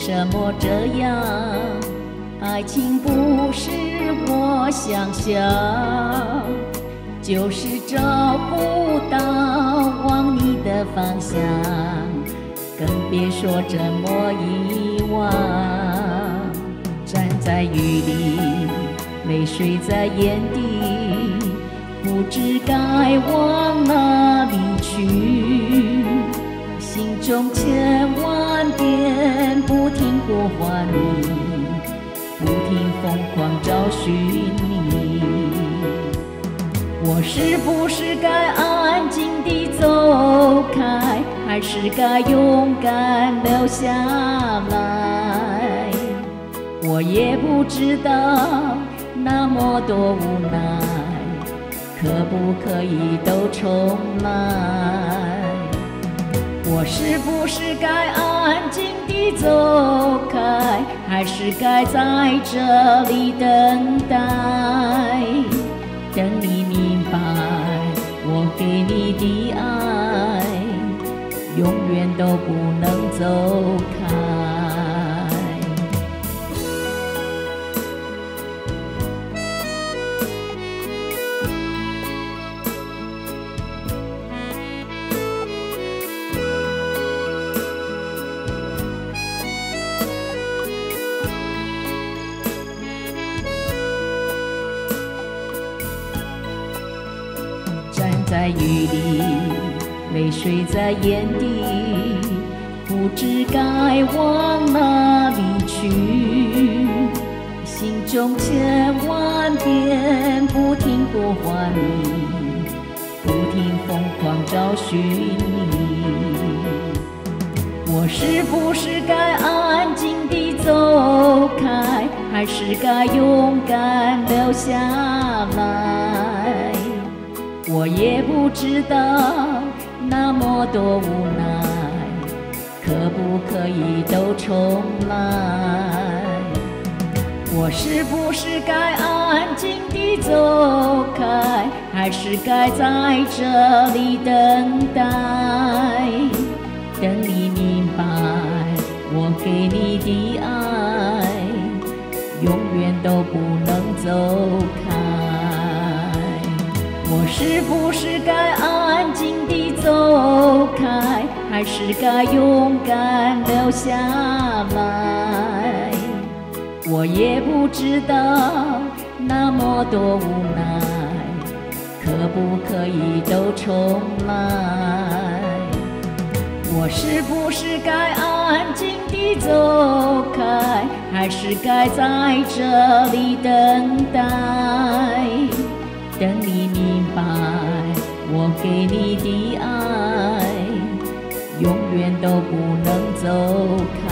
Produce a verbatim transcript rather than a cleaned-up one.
什么这样？爱情不是我想象，就是找不到往你的方向，更别说怎么遗忘。站在雨里，泪水在眼底，不知该往哪里去。心中千万遍不停呼唤你，不停疯狂找寻你。我是不是该安静地走开，还是该勇敢留下来？我也不知道，那么多无奈，可不可以都重来？我是不是该安静地走开，还是该在这里等待？等你明白，我给你的爱永远都不能走开。站在雨里，泪水在眼底，不知该往哪里去。心中千万遍不停呼唤你，不停疯狂找寻你。我是不是该安静地走开，还是该勇敢留下来？我也不知道，那么多无奈，可不可以都重来？我是不是该安静地走开，还是该在这里等待？等你明白，我给你的爱永远都不能走开。我是不是该安静地走开，还是该勇敢留下来？我也不知道，那么多无奈，可不可以都重来？我是不是该安静地走开，还是该在这里等待？等你明白，我给你的爱永远都不能走开。